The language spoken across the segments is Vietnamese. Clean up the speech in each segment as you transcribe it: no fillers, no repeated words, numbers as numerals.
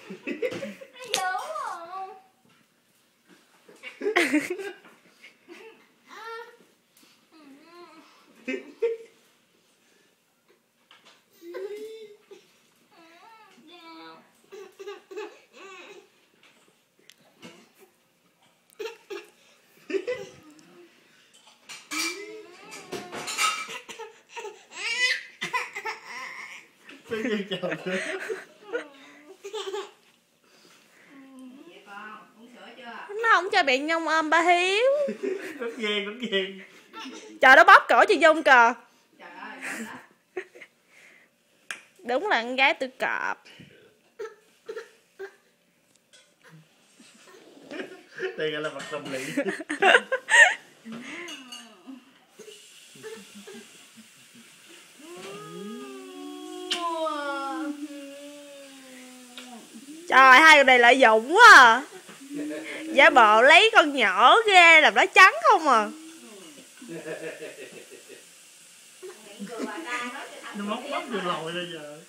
Nó không cho bạn Nhung ôm ba Hiếu. Rất ghen. Trời, nó bóp cổ cho Dung kìa. Đúng là con gái tự cọp. Đây gọi là mặt tâm lý. Trời, hai người này lợi dụng quá à. Giả bộ lấy con nhỏ ghê làm nó trắng không à. Nó móc vô lòi bây giờ.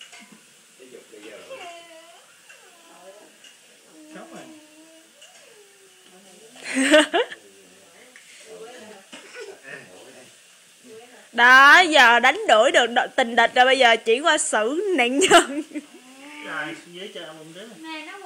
Khóc rồi. Đó, giờ đánh đuổi được tình địch rồi, bây giờ chuyển qua xử nạn nhân. Rồi, ghế chờ bụng đứa.